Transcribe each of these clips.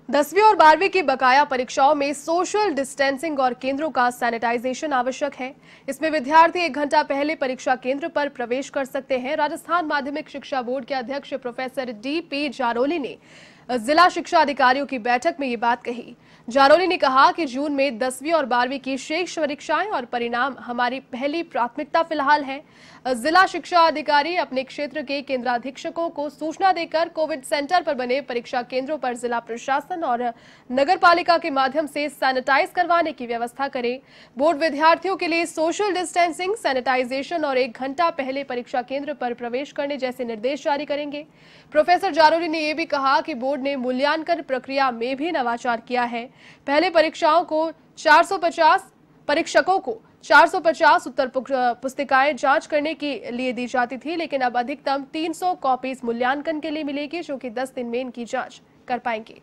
10वीं और 12वीं की बकाया परीक्षाओं में सोशल डिस्टेंसिंग और केंद्रों का सैनिटाइजेशन आवश्यक है। इसमें विद्यार्थी 1 घंटा पहले परीक्षा केंद्र पर प्रवेश कर सकते हैं। राजस्थान माध्यमिक शिक्षा बोर्ड के अध्यक्ष प्रोफेसर DP जारोली ने जिला शिक्षा अधिकारियों की बैठक में ये बात कही। जारोली ने कहा कि जून में 10वीं और 12वीं की शेष परीक्षाएं और परिणाम हमारी पहली प्राथमिकता फिलहाल है। जिला शिक्षा अधिकारी अपने क्षेत्र के केंद्राधीक्षकों को सूचना देकर कोविड सेंटर पर बने परीक्षा केंद्रों पर जिला प्रशासन और नगर पालिका के माध्यम से सैनिटाइज करवाने की व्यवस्था करें। बोर्ड विद्यार्थियों के लिए सोशल डिस्टेंसिंग, सैनिटाइजेशन और 1 घंटा पहले परीक्षा केंद्र पर प्रवेश करने जैसे निर्देश जारी करेंगे। प्रोफेसर जारोली ने यह भी कहा कि बोर्ड ने मूल्यांकन प्रक्रिया में भी नवाचार किया है। पहले परीक्षाओं को 450 परीक्षकों को 450 उत्तर पुस्तिकाएं जांच करने के लिए दी जाती थी, लेकिन अब अधिकतम 300 कॉपीज मूल्यांकन के लिए मिलेगी, जो कि 10 दिन में इनकी जांच कर पाएंगे।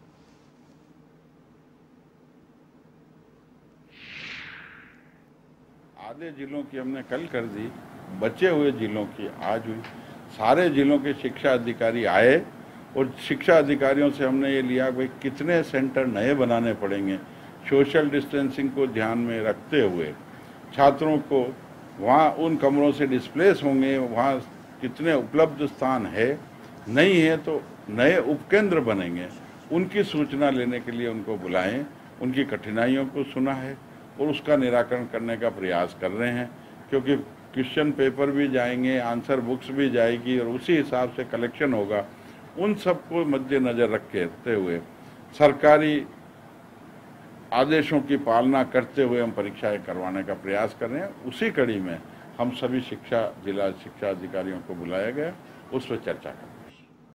आधे जिलों की हमने कल कर दी, बचे हुए जिलों की आज हुई। सारे जिलों के शिक्षा अधिकारी आए और शिक्षा अधिकारियों से हमने ये लिया भाई कितने सेंटर नए बनाने पड़ेंगे, सोशल डिस्टेंसिंग को ध्यान में रखते हुए छात्रों को वहाँ उन कमरों से डिस्प्लेस होंगे, वहाँ कितने उपलब्ध स्थान है, नहीं है तो नए उपकेंद्र बनेंगे। उनकी सूचना लेने के लिए उनको बुलाएं, उनकी कठिनाइयों को सुना है और उसका निराकरण करने का प्रयास कर रहे हैं, क्योंकि क्वेश्चन पेपर भी जाएंगे, आंसर बुक्स भी जाएगी और उसी हिसाब से कलेक्शन होगा। उन सबको मद्देनजर रखते हुए सरकारी आदेशों की पालना करते हुए हम परीक्षाएं करवाने का प्रयास कर रहे हैं। उसी कड़ी में हम सभी जिला शिक्षा अधिकारियों को बुलाया गया, उस पर चर्चा करें।